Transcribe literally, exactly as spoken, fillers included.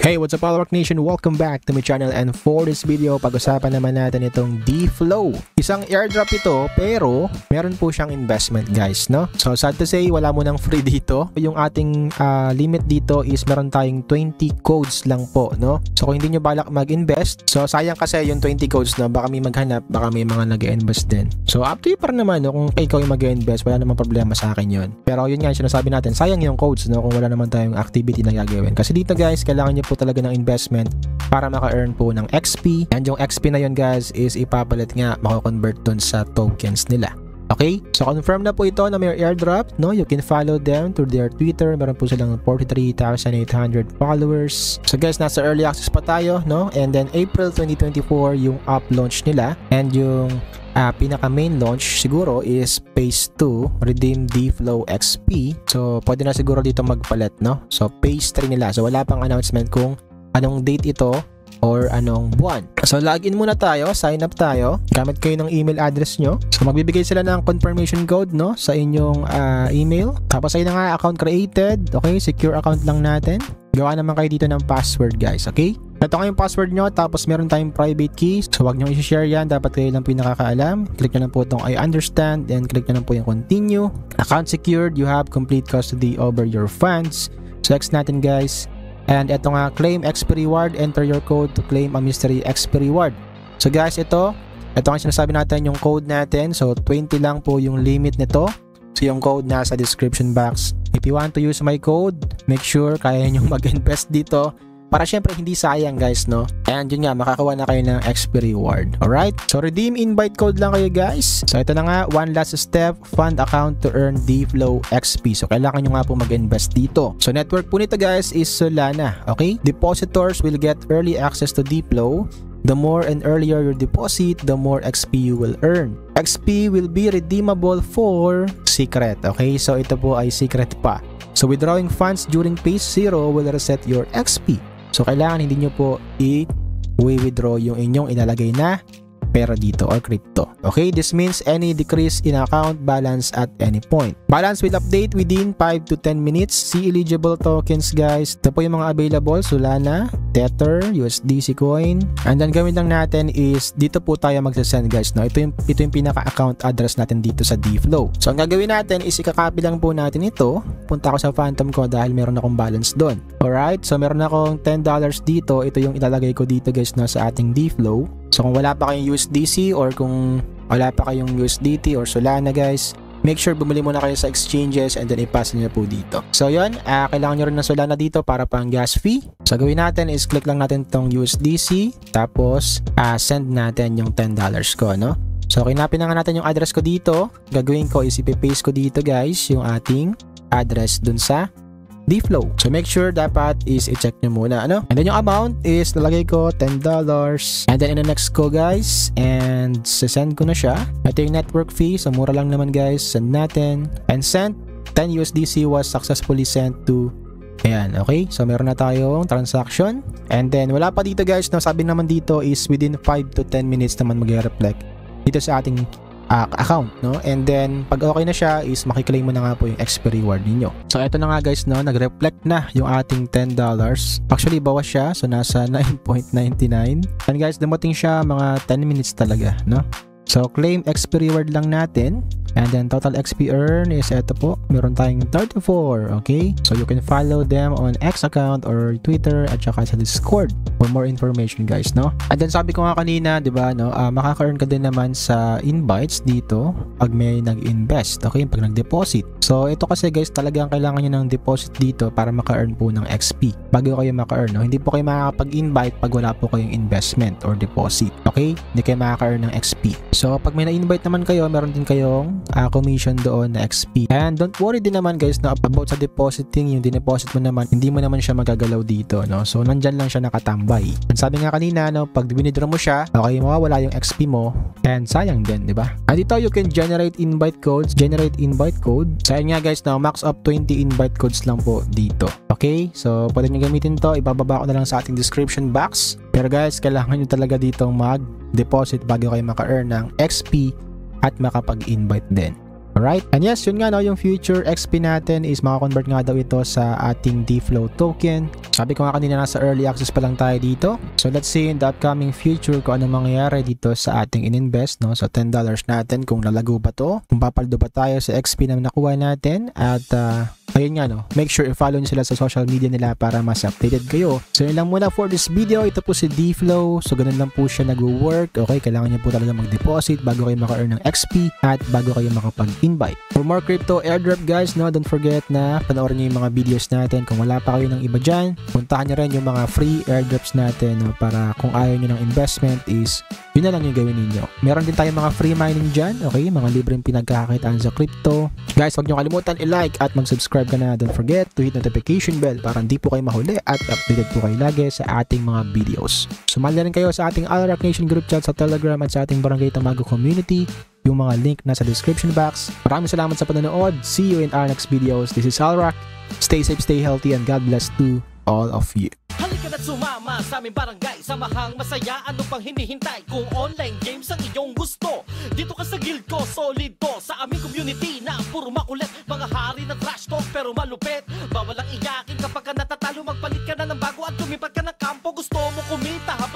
Hey, what's up Alwark Nation? Welcome back to my channel, and for this video, pag-usapan naman natin itong D-Flow. Isang airdrop ito, pero meron po siyang investment guys, no? So sad to say, wala mo nang free dito. Yung ating uh, limit dito is meron tayong twenty codes lang po, no? So kung hindi nyo balak mag-invest, so sayang kasi yung twenty codes na baka may maghanap, baka may mga nag-invest din. So up to you pa rin naman, no? Kung ikaw yung mag-invest, wala namang problema sa akin yun. Pero yun nga yung sinasabi natin, sayang yung codes, no? Kung wala naman tayong activity na gagawin. Kasi dito guys, kailangan nyo po talaga ng investment para maka-earn po ng X P, and yung X P na yun guys is ipapalit nga, mako-convert dun sa tokens nila. Okay, so confirm na po ito na may airdrop, no? You can follow them through their Twitter. Meron po silang forty-three thousand eight hundred followers. So guys, nasa early access pa tayo, no? And then April twenty twenty-four yung up launch nila, and yung uh, pinaka main launch siguro is phase two, redeem D-Flow X P. So pwede na siguro dito magpalit, no? So phase three nila, so wala pang announcement kung anong date ito or anong buwan. So login muna tayo, sign up tayo, gamit kayo ng email address nyo. So magbibigay sila ng confirmation code, no, sa inyong uh, email. Tapos ayun na nga, account created. Okay, secure account lang natin. Gawa naman kayo dito ng password guys, okay? Ito nga yung password nyo, tapos meron tayong private keys. So wag nyo i-share yan, dapat kayo lang po yung nakakaalam. Click nyo lang po itong I understand, then click nyo lang po yung continue. Account secured, you have complete custody over your funds. So next natin guys. And ito nga, claim X P reward, enter your code to claim a mystery X P reward. So guys, ito, ito ang sinasabi natin yung code natin. So twenty lang po yung limit nito. So yung code nasa description box. If you want to use my code, make sure kaya nyo mag-invest dito para syempre hindi sayang guys, no? And yun nga, makakawa na kayo ng X P reward. Alright? So redeem invite code lang kayo guys. So ito na nga, one last step, fund account to earn D-Flow X P. So kailangan nyo nga po mag-invest dito. So network po nito guys is Solana. Okay? Depositors will get early access to D-Flow. The more and earlier your deposit, the more X P you will earn. X P will be redeemable for secret. Okay? So ito po ay secret pa. So withdrawing funds during phase zero will reset your X P. So kailangan hindi nyo po i-withdraw yung inyong ilalagay na pera dito or crypto. Okay, this means any decrease in account balance at any point. Balance will update within five to ten minutes. See eligible tokens guys. Ito po yung mga available, Solana, Tether, U S D C coin. And then gawin lang natin is dito po tayo magsasend guys, no? Ito yung, ito yung pinaka-account address natin dito sa D-Flow. So ang gagawin natin is ikakopy lang po natin ito. Punta ako sa Phantom ko dahil meron akong balance doon. Alright, so meron akong ten dollars dito. Ito yung ilalagay ko dito guys, no, sa ating D-Flow. So kung wala pa kayong U S D C or kung wala pa kayong U S D T or Solana guys, make sure bumili muna kayo sa exchanges and then ipass nyo po dito. So yun, uh, kailangan nyo rin ng Solana dito para pang gas fee. So gawin natin is click lang natin tong U S D C, tapos uh, send natin yung ten dollars ko, no? So kinapin na nga natin yung address ko dito. Gagawin ko is ipipaste ko dito guys yung ating address dun sa D-Flow. So make sure dapat is i-check nyo muna, ano? And then yung amount is nalagay ko ten dollars. And then in the next ko guys, and send ko na siya. Ito yung network fee. So mura lang naman guys. Send natin. And sent. ten U S D C was successfully sent to. Ayan, okay? So meron na tayong transaction. And then wala pa dito guys. No, sabi naman dito is within five to ten minutes naman mag-reflect dito sa ating Uh, account, no? And then pag okay na siya is makiklaim mo na nga po yung X P reward ninyo. So ito na nga guys, no, nag-reflect na yung ating ten dollars. Actually bawas siya, so nasa nine point nine nine. And guys, dumating siya mga ten minutes talaga, no? So claim X P reward lang natin. And then total X P earn is eto po, meron tayong thirty-four. Okay, so you can follow them on X account or Twitter at saka sa Discord for more information guys, no? And then sabi ko nga kanina, di ba, no, uh, makaka-earn ka din naman sa invites dito pag may nag-invest, okay, pag nag-deposit. So ito kasi guys, talagang kailangan nyo ng deposit dito para maka-earn po ng X P bago kayo maka-earn, no? Hindi po kayo makakapag-invite pag wala po kayong investment or deposit. Okay, hindi kayo makaka-earn ng X P. So pag may na-invite naman kayo, meron din kayong uh, commission doon na X P. And don't worry din naman guys, no, about sa depositing. Yung dineposit mo naman, hindi mo naman siya magagalaw dito, no? So nandyan lang siya nakatambay. And sabi nga kanina, no, pag winidraw mo siya, okay, mawawala yung X P mo and sayang din, di ba? And dito you can generate invite codes. Generate invite code. So yun nga guys, no, max up twenty invite codes lang po dito. Okay, so pwede nyo gamitin to. Ibababa ko na lang sa ating description box. Pero guys, kailangan nyo talaga dito mag deposit bago kayo maka-earn ng X P at makapag-invite din. Alright? And yes, yun nga no, yung future X P natin is makakonvert nga daw ito sa ating D-Flow token. Sabi ko nga kanina nasa early access pa lang tayo dito. So let's see in the upcoming future kung ano mangyayari dito sa ating in-invest, no? So ten dollars natin kung lalago ba to, kung papaldo ba tayo sa X P na nakuha natin. At uh, ayun nga no, make sure i-follow nyo sila sa social media nila para mas updated kayo. So yun lang muna for this video. Ito po si D-Flow. So ganun lang po siya nag-work. Okay, kailangan nyo po talaga mag-deposit bago kayo maka-earn ng X P at bago kayo makapag-invite. For more crypto airdrop guys, no, don't forget na panoorin nyo yung mga videos natin. Kung wala pa kayo ng iba dyan, puntahan nyo rin yung mga free airdrops natin, no, para kung ayaw nyo ng investment is yun na lang yung gawin ninyo. Meron din tayong mga free mining dyan, okay, mga libreng pinagkakakitaan sa crypto. Guys, huwag nyo kalimutan i-like at mag-subscribe ka na. Don't forget to hit notification bell para hindi po kayo mahuli at updated po kayo lagi sa ating mga videos. Sumali rin kayo sa ating Alrac Nation group chat sa Telegram at sa ating Barangay Tamago community. Yung mga link nasa description box. Maraming salamat sa panonood. See you in our next videos. This is Alrac. Stay safe, stay healthy, and God bless to all of you. Halika na't sumama sa aming barangay, samahang masaya, ano pang hinihintay? Kung online games ang iyong gusto, dito ka sa guild ko, solid to. Sa aming community na puro makulit, mga hari na trash talk pero malupit. Bawal ang iyakin kapag ka natatalo, magpalit ka na ng bago at lumipat ka ng kampo. Gusto mo kumita